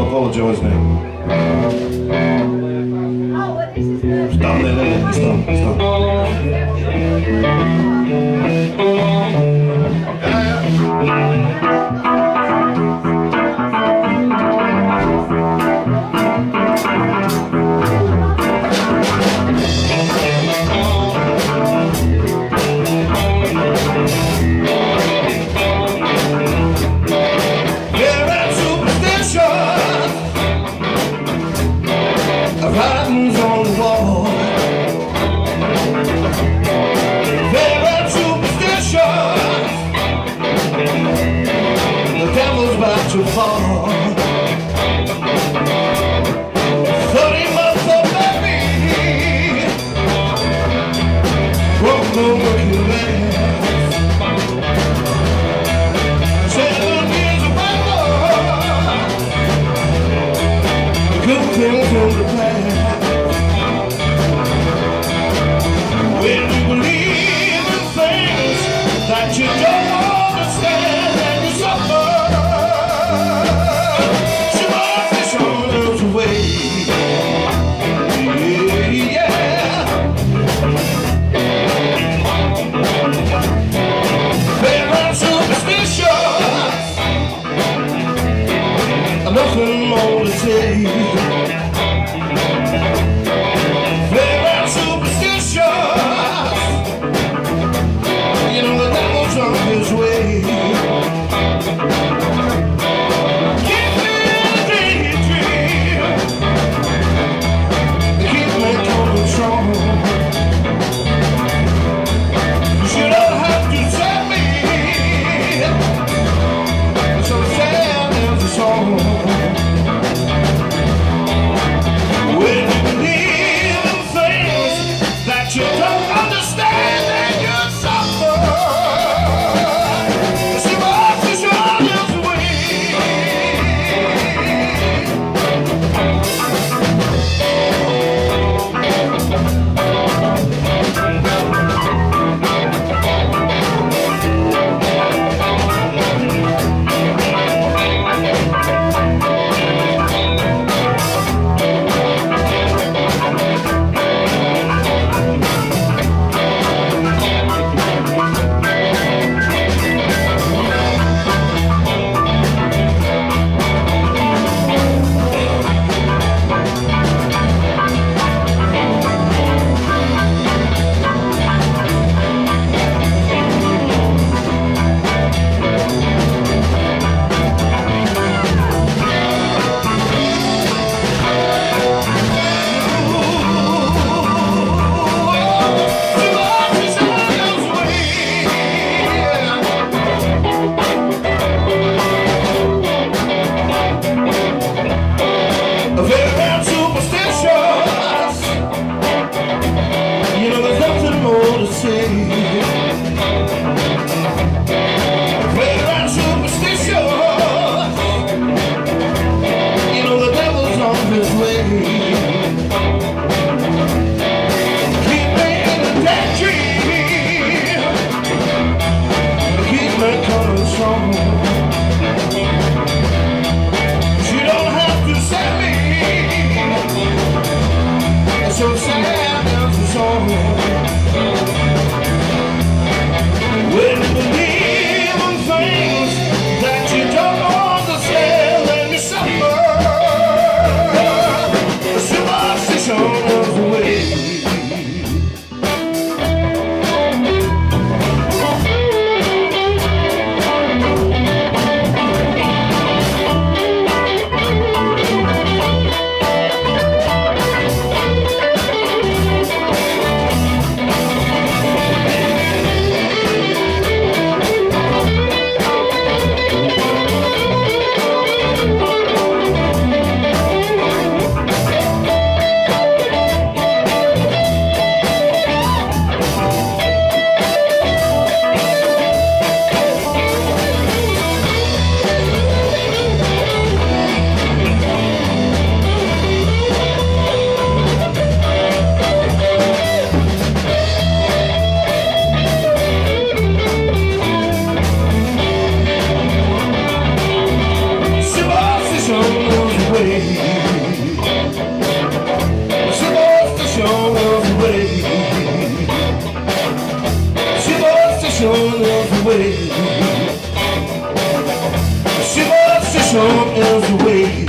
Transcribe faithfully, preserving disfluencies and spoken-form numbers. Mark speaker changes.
Speaker 1: follow Joey's name. Stop, let it, stop, stop. Writings on the wall, favorite superstition, the devil's about to fall. Thirty months of baby broke the working man. Seven years of labor, good things come to pass. That you don't understand and you suffer. She must be showing us the way. Yeah, yeah. Favorite superstition, nothing more to say. Favorite superstition, you know the devil's on his is the way. Superstition is the way.